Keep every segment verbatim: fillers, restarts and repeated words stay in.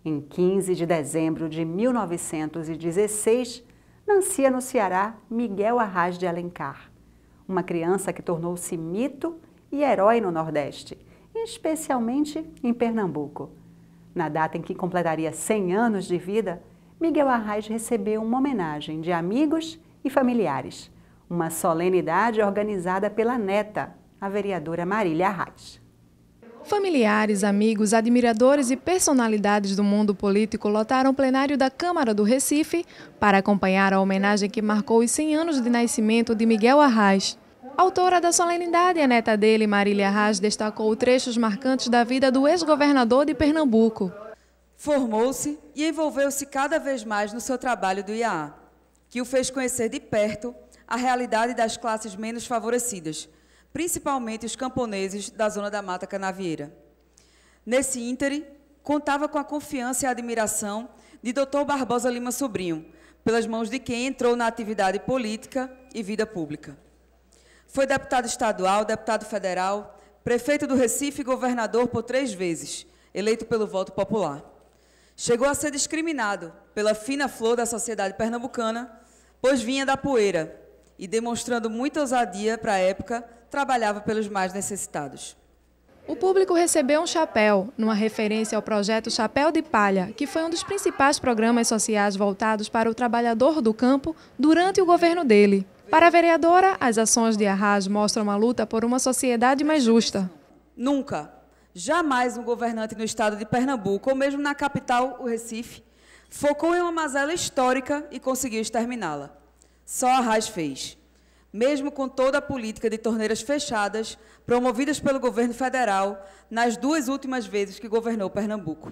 Em quinze de dezembro de mil novecentos e dezesseis, nascia no Ceará Miguel Arraes de Alencar, uma criança que tornou-se mito e herói no Nordeste, especialmente em Pernambuco. Na data em que completaria cem anos de vida, Miguel Arraes recebeu uma homenagem de amigos e familiares, uma solenidade organizada pela neta, a vereadora Marília Arraes. Familiares, amigos, admiradores e personalidades do mundo político lotaram o plenário da Câmara do Recife para acompanhar a homenagem que marcou os cem anos de nascimento de Miguel Arraes. Autora da solenidade, a neta dele, Marília Arraes, destacou trechos marcantes da vida do ex-governador de Pernambuco. Formou-se e envolveu-se cada vez mais no seu trabalho do I A A, que o fez conhecer de perto a realidade das classes menos favorecidas, principalmente os camponeses da zona da Mata Canavieira. Nesse íntere, contava com a confiança e a admiração de doutor Barbosa Lima Sobrinho, pelas mãos de quem entrou na atividade política e vida pública. Foi deputado estadual, deputado federal, prefeito do Recife e governador por três vezes, eleito pelo voto popular. Chegou a ser discriminado pela fina flor da sociedade pernambucana, pois vinha da poeira e, demonstrando muita ousadia para a época, trabalhava pelos mais necessitados. O público recebeu um chapéu, numa referência ao projeto Chapéu de Palha, que foi um dos principais programas sociais voltados para o trabalhador do campo durante o governo dele. Para a vereadora, as ações de Arraes mostram uma luta por uma sociedade mais justa. Nunca, jamais um governante no estado de Pernambuco, ou mesmo na capital, o Recife, focou em uma mazela histórica e conseguiu exterminá-la. Só Arraes fez. Mesmo com toda a política de torneiras fechadas, promovidas pelo governo federal, nas duas últimas vezes que governou Pernambuco.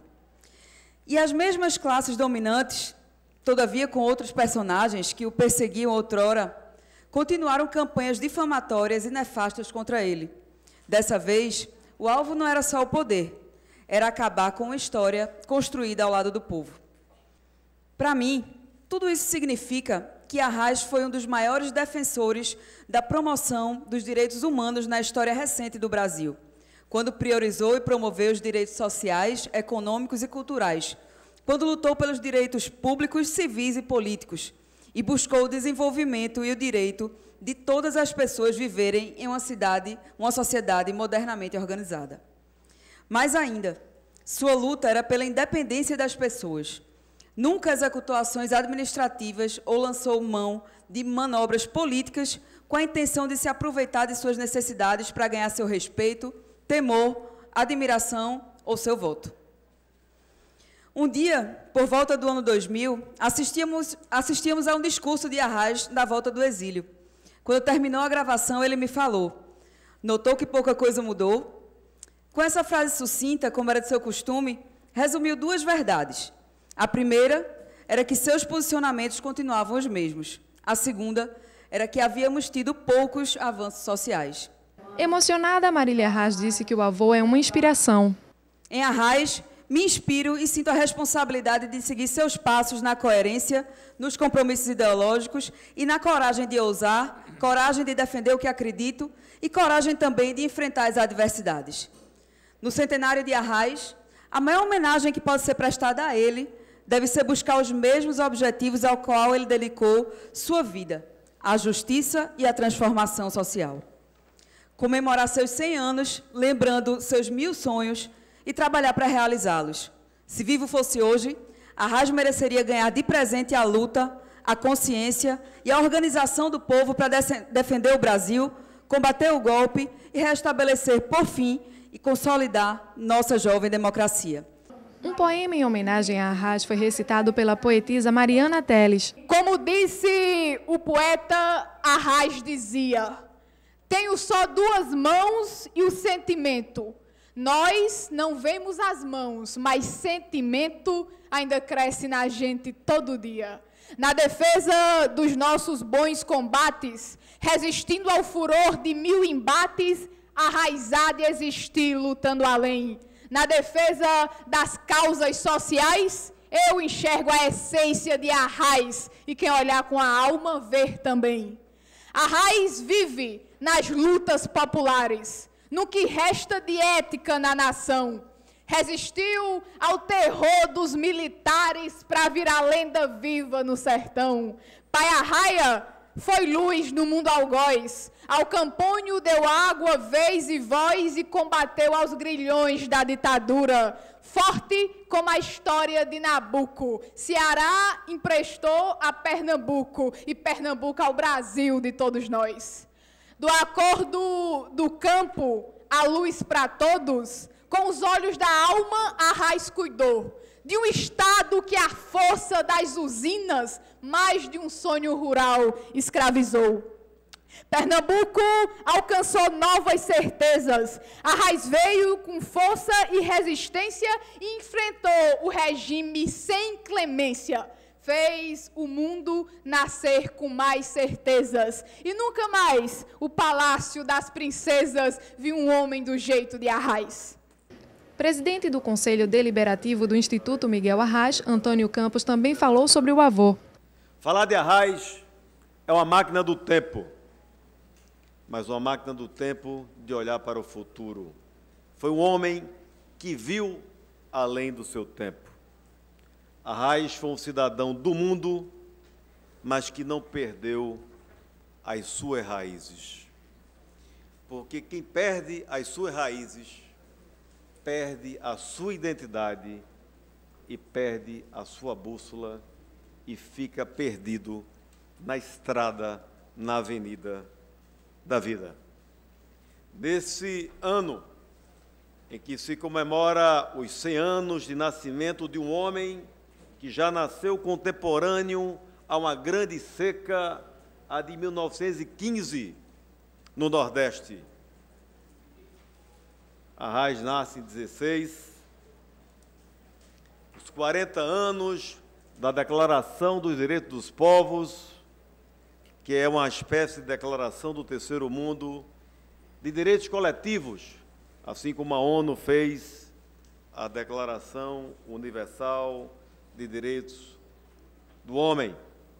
E as mesmas classes dominantes, todavia com outros personagens que o perseguiam outrora, continuaram campanhas difamatórias e nefastas contra ele. Dessa vez, o alvo não era só o poder, era acabar com uma história construída ao lado do povo. Para mim, tudo isso significa que Arraes foi um dos maiores defensores da promoção dos direitos humanos na história recente do Brasil, quando priorizou e promoveu os direitos sociais, econômicos e culturais, quando lutou pelos direitos públicos, civis e políticos, e buscou o desenvolvimento e o direito de todas as pessoas viverem em uma cidade, uma sociedade modernamente organizada. Mais ainda, sua luta era pela independência das pessoas. Nunca executou ações administrativas ou lançou mão de manobras políticas com a intenção de se aproveitar de suas necessidades para ganhar seu respeito, temor, admiração ou seu voto. Um dia, por volta do ano dois mil, assistíamos, assistíamos a um discurso de Arraes da volta do exílio. Quando terminou a gravação, ele me falou: notou que pouca coisa mudou? Com essa frase sucinta, como era de seu costume, resumiu duas verdades. A primeira era que seus posicionamentos continuavam os mesmos. A segunda era que havíamos tido poucos avanços sociais. Emocionada, Marília Arraes disse que o avô é uma inspiração. Em Arraes, me inspiro e sinto a responsabilidade de seguir seus passos na coerência, nos compromissos ideológicos e na coragem de ousar, coragem de defender o que acredito e coragem também de enfrentar as adversidades. No centenário de Arraes, a maior homenagem que pode ser prestada a ele deve ser buscar os mesmos objetivos ao qual ele dedicou sua vida, a justiça e a transformação social. Comemorar seus cem anos, lembrando seus mil sonhos e trabalhar para realizá-los. Se vivo fosse hoje, Arraes mereceria ganhar de presente a luta, a consciência e a organização do povo para defender o Brasil, combater o golpe e restabelecer, por fim, e consolidar nossa jovem democracia. Um poema em homenagem a Arraes foi recitado pela poetisa Mariana Teles. Como disse o poeta, Arraes dizia: tenho só duas mãos e o sentimento. Nós não vemos as mãos, mas sentimento ainda cresce na gente todo dia. Na defesa dos nossos bons combates, resistindo ao furor de mil embates, arraizado e existir, lutando além. Na defesa das causas sociais, eu enxergo a essência de Arraes, e quem olhar com a alma, ver também. Arraes vive nas lutas populares, no que resta de ética na nação, Resistiu ao terror dos militares para virar lenda viva no sertão. Pai Arraia foi luz no mundo algoz. Ao Campônio deu água, vez e voz e combateu aos grilhões da ditadura. Forte como a história de Nabuco, Ceará emprestou a Pernambuco e Pernambuco ao Brasil de todos nós. Do acordo do campo, a luz para todos, com os olhos da alma, Arraes cuidou de um estado que a força das usinas, mais de um sonho rural, escravizou. Pernambuco alcançou novas certezas. Arraes veio com força e resistência e enfrentou o regime sem clemência. Fez o mundo nascer com mais certezas. E nunca mais o palácio das princesas viu um homem do jeito de Arraes. Presidente do Conselho Deliberativo do Instituto Miguel Arraes, Antônio Campos, também falou sobre o avô. Falar de Arraes é uma máquina do tempo, mas uma máquina do tempo de olhar para o futuro. Foi um homem que viu além do seu tempo. Arraes foi um cidadão do mundo, mas que não perdeu as suas raízes. Porque quem perde as suas raízes, perde a sua identidade e perde a sua bússola e fica perdido na estrada, na avenida da vida. Nesse ano em que se comemora os cem anos de nascimento de um homem que já nasceu contemporâneo a uma grande seca, a de mil novecentos e quinze, no Nordeste. Arraes nasce em dezesseis, os quarenta anos da Declaração dos Direitos dos Povos, que é uma espécie de declaração do terceiro mundo de direitos coletivos, assim como a ONU fez a Declaração Universal de Direitos do Homem.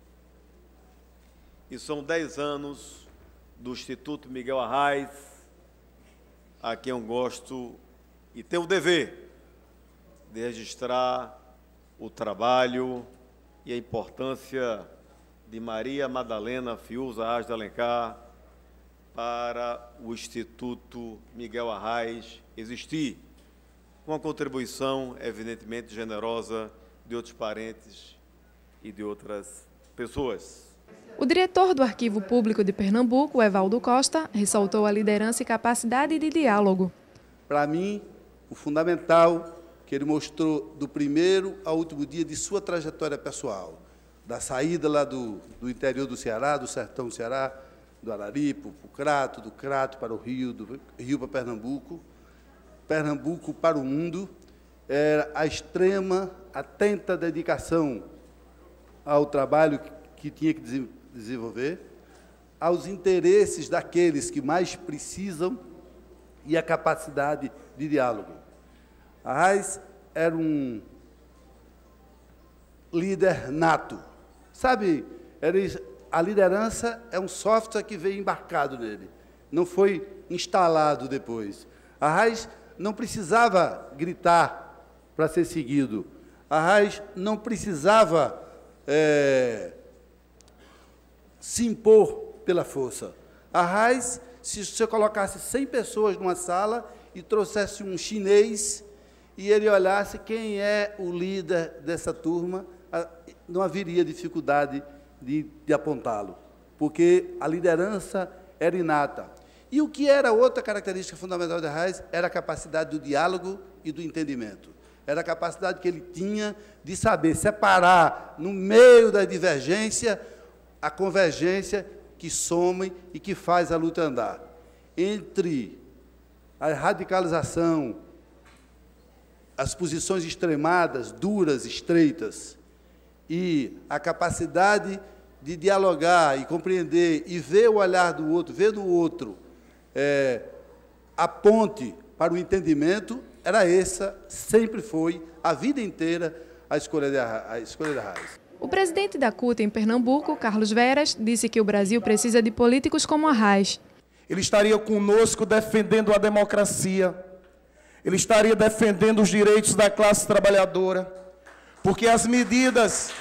E são dez anos do Instituto Miguel Arraes, a quem eu gosto e tenho o dever de registrar o trabalho e a importância de Maria Madalena Fiuza Arraes de Alencar para o Instituto Miguel Arraes existir, com a contribuição, evidentemente, generosa de outros parentes e de outras pessoas. O diretor do Arquivo Público de Pernambuco, Evaldo Costa, ressaltou a liderança e capacidade de diálogo. Para mim, o fundamental que ele mostrou do primeiro ao último dia de sua trajetória pessoal, da saída lá do, do interior do Ceará, do sertão do Ceará, do Araripe, para o Crato, do Crato para o Rio, do Rio para Pernambuco, Pernambuco para o mundo, era a extrema, atenta dedicação ao trabalho que, que tinha que desenvolver, aos interesses daqueles que mais precisam e a capacidade de diálogo. Arraes era um líder nato. Sabe, era, a liderança é um software que veio embarcado nele, não foi instalado depois. Arraes não precisava gritar para ser seguido. Arraes não precisava é, se impor pela força. Arraes, se você colocasse cem pessoas numa sala e trouxesse um chinês e ele olhasse quem é o líder dessa turma, não haveria dificuldade de, de apontá-lo, porque a liderança era inata. E o que era outra característica fundamental de Arraes era a capacidade do diálogo e do entendimento. Era a capacidade que ele tinha de saber separar, no meio da divergência, a convergência que some e que faz a luta andar. Entre a radicalização, as posições extremadas, duras, estreitas, e a capacidade de dialogar e compreender e ver o olhar do outro, ver no outro é, a ponte para o entendimento, era essa, sempre foi, a vida inteira, a escolha de Arraes. O presidente da C U T em Pernambuco, Carlos Veras, disse que o Brasil precisa de políticos como Arraes. Ele estaria conosco defendendo a democracia. ele estaria defendendo os direitos da classe trabalhadora, porque as medidas,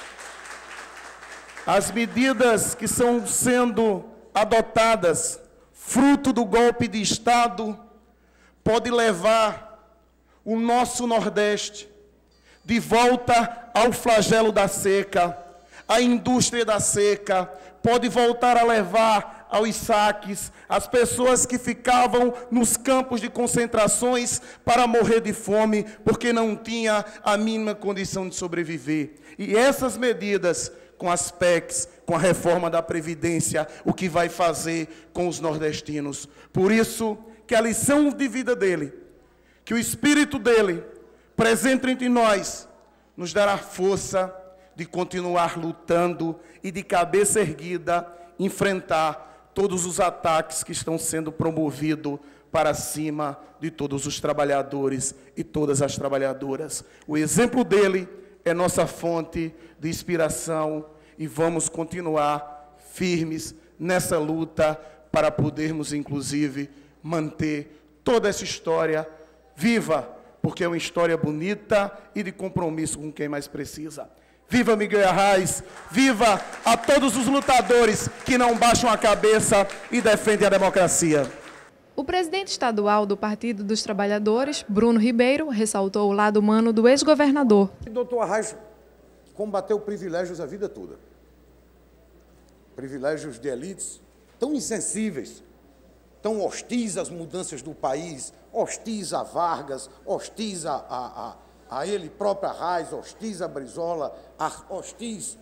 as medidas que estão sendo adotadas, fruto do golpe de Estado, pode levar o nosso Nordeste de volta ao flagelo da seca, a indústria da seca, pode voltar a levar aos saques as pessoas que ficavam nos campos de concentrações para morrer de fome, porque não tinha a mínima condição de sobreviver. E essas medidas, com as P E Cs, com a reforma da Previdência, o que vai fazer com os nordestinos. Por isso, que a lição de vida dele, que o Espírito dele, presente entre nós, nos dará força de continuar lutando e de cabeça erguida, enfrentar todos os ataques que estão sendo promovidos para cima de todos os trabalhadores e todas as trabalhadoras. O exemplo dele é nossa fonte de inspiração e vamos continuar firmes nessa luta para podermos, inclusive, manter toda essa história viva, porque é uma história bonita e de compromisso com quem mais precisa. Viva Miguel Arraes, viva a todos os lutadores que não baixam a cabeça e defendem a democracia. O presidente estadual do Partido dos Trabalhadores, Bruno Ribeiro, ressaltou o lado humano do ex-governador. O doutor Arraes combateu privilégios a vida toda. Privilégios de elites tão insensíveis, tão hostis às mudanças do país, hostis a Vargas, hostis a... a, a a ele próprio Arraes, hostis a Brizola, hostis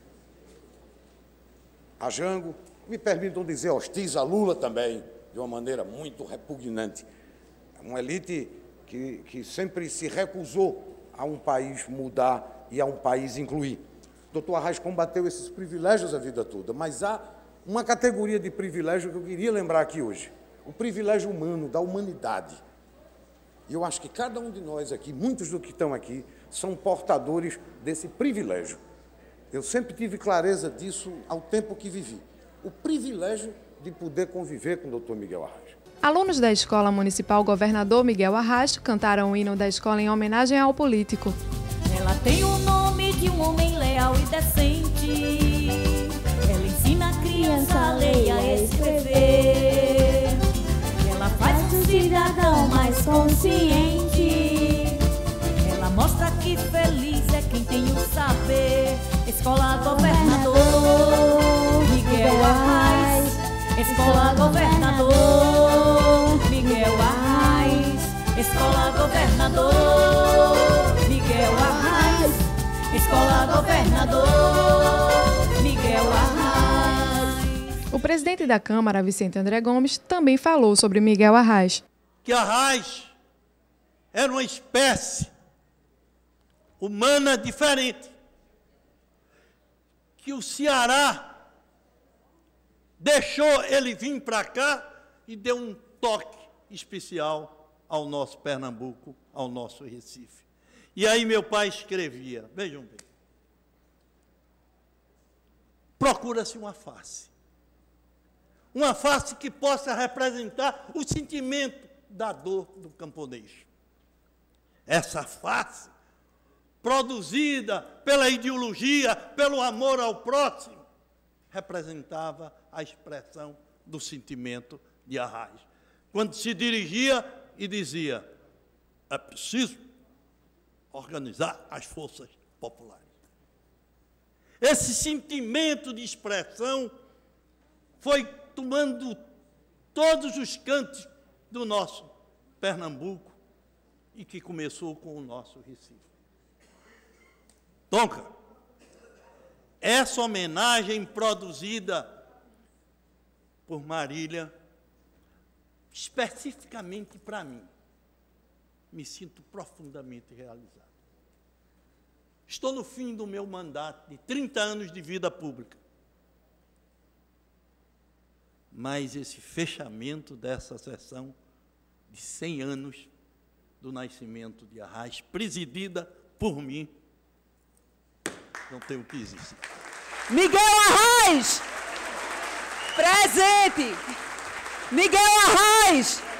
a Jango, me permitam dizer hostis a Lula também, de uma maneira muito repugnante. Uma elite que, que sempre se recusou a um país mudar e a um país incluir. O doutor Arraes combateu esses privilégios a vida toda, mas há uma categoria de privilégio que eu queria lembrar aqui hoje, o privilégio humano, da humanidade. E eu acho que cada um de nós aqui, muitos dos que estão aqui, são portadores desse privilégio. Eu sempre tive clareza disso ao tempo que vivi. O privilégio de poder conviver com o doutor Miguel Arraes. Alunos da Escola Municipal Governador Miguel Arraes cantaram o hino da escola em homenagem ao político. Ela tem o nome de um homem leal e decente. Ela ensina a criança a ler e a escrever. Ela faz o cidadão mais consciente. Ela mostra que feliz é quem tem o saber. Escola Governador Miguel Arraes. Escola Governador Miguel Arraes. Escola Governador Miguel Arraes. Escola Governador Miguel Arraes. O presidente da Câmara, Vicente André Gomes, também falou sobre Miguel Arraes. Que Arraes era uma espécie humana diferente, que o Ceará deixou ele vir para cá e deu um toque especial ao nosso Pernambuco, ao nosso Recife. E aí meu pai escrevia, vejam bem, procura-se uma face. Uma face que possa representar o sentimento da dor do camponês. Essa face, produzida pela ideologia, pelo amor ao próximo, representava a expressão do sentimento de Arraes. Quando se dirigia e dizia, é preciso organizar as forças populares. Esse sentimento de expressão foi tomando todos os cantos do nosso Pernambuco e que começou com o nosso Recife. Tonka, essa homenagem produzida por Marília, especificamente para mim, me sinto profundamente realizado. Estou no fim do meu mandato de trinta anos de vida pública. Mas esse fechamento dessa sessão de cem anos do nascimento de Arraes, presidida por mim, não tenho o que existir. Miguel Arraes, presente. Miguel Arraes,